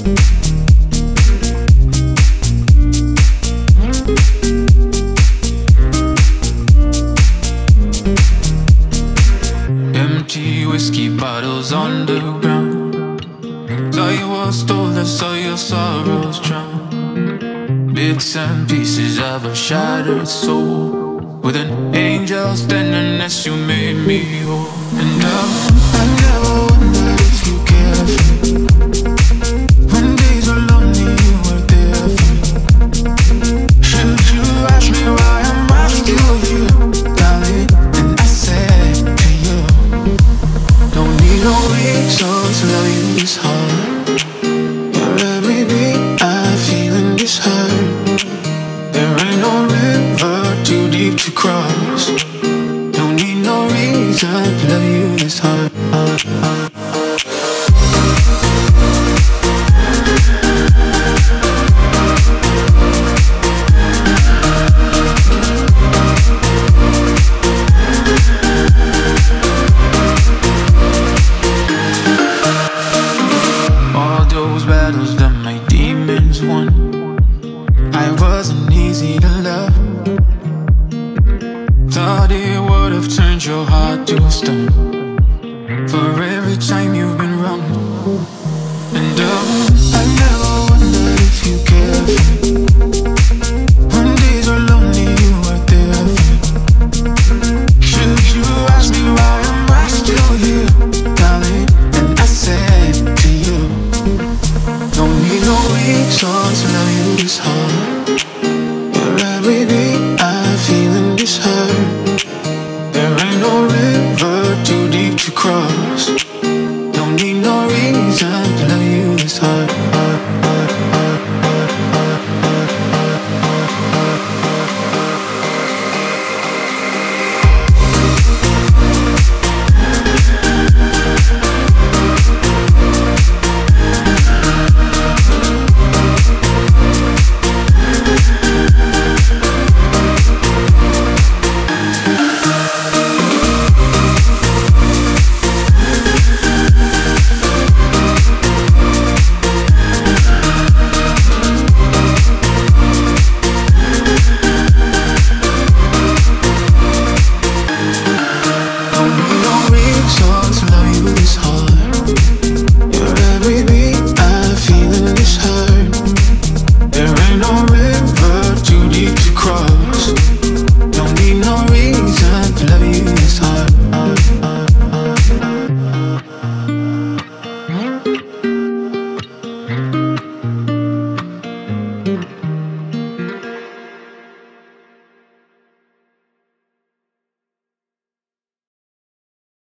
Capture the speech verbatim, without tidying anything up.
Empty whiskey bottles on the ground. Saw you all stolen, saw your sorrows drown. Bits and pieces of a shattered soul. With an angel's tenderness you made me whole. And now I never wondered if you care for me. When days were lonely you were there for me. Should you ask me why am I still here, darling? And I said to you, don't need no reasons to love you this hard. Your every beat I feel in this hurt. There ain't no river too deep to cross. Don't need no reason to love you this hard. All those battles that my demons won, I wasn't easy to love. Thought it would have turned your heart to stone for every time you've been wrong. And oh, I never wondered if you care for me. When days were lonely you were there for me. Should you ask me why am I still here, darling? And I said to you, don't need no reasons to love you this hard.